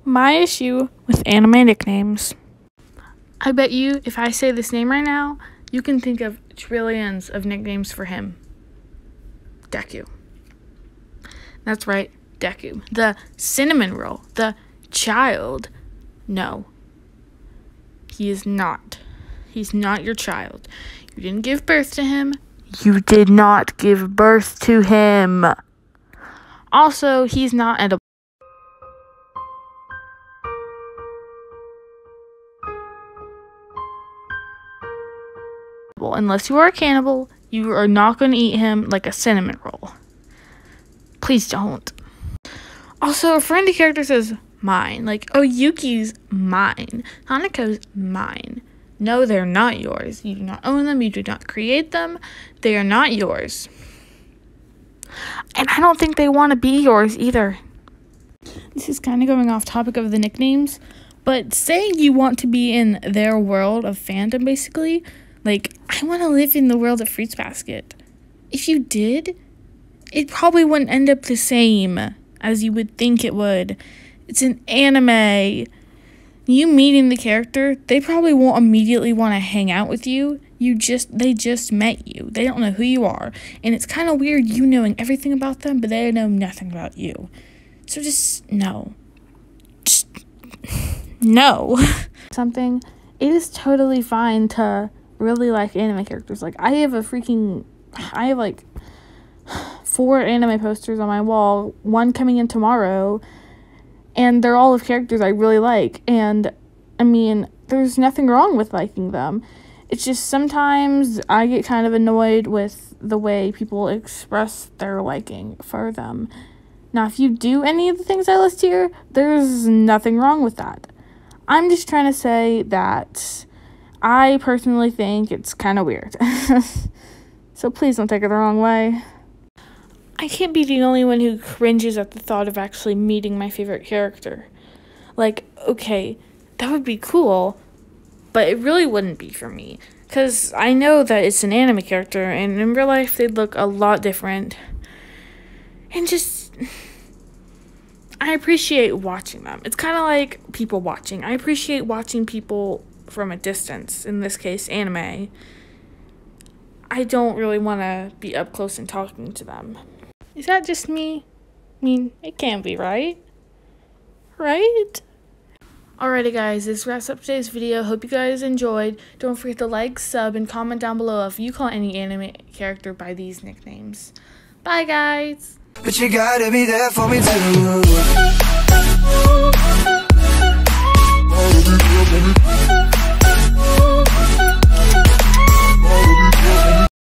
My issue with anime nicknames. I bet you, if I say this name right now, you can think of trillions of nicknames for him. Deku. That's right, Deku. The cinnamon roll. The child. No. He is not. He's not your child. You didn't give birth to him. You did not give birth to him. Also, he's not edible. Unless you are a cannibal, you are not going to eat him like a cinnamon roll. Please don't. Also, a friendly character says mine. Like, oh, Yuki's mine. Hanako's mine. No, they're not yours. You do not own them. You do not create them. They are not yours. And I don't think they want to be yours either. This is kind of going off topic of the nicknames, but saying you want to be in their world of fandom, basically, like, I want to live in the world of Fruits Basket. If you did, it probably wouldn't end up the same as you would think it would. It's an anime. You meeting the character, they probably won't immediately want to hang out with you. They just met you. They don't know who you are. And it's kind of weird you knowing everything about them, but they know nothing about you. So just, no. Just, no. Something, it is totally fine to really like anime characters. Like, I have like 4 anime posters on my wall, one coming in tomorrow, and they're all of characters I really like. And I mean, there's nothing wrong with liking them. It's just sometimes I get kind of annoyed with the way people express their liking for them. Now, if you do any of the things I list here, there's nothing wrong with that. I'm just trying to say that I personally think it's kind of weird. So please don't take it the wrong way. I can't be the only one who cringes at the thought of actually meeting my favorite character. Like, okay, that would be cool, but it really wouldn't be for me. Because I know that it's an anime character, and in real life they'd look a lot different. And just, I appreciate watching them. It's kind of like people watching. I appreciate watching people from a distance, in this case, anime. I don't really want to be up close and talking to them. Is that just me? I mean, it can't be, right? Right? Alrighty guys, this wraps up today's video. Hope you guys enjoyed. Don't forget to like, sub, and comment down below if you call any anime character by these nicknames. Bye guys! But you gotta be there for me too.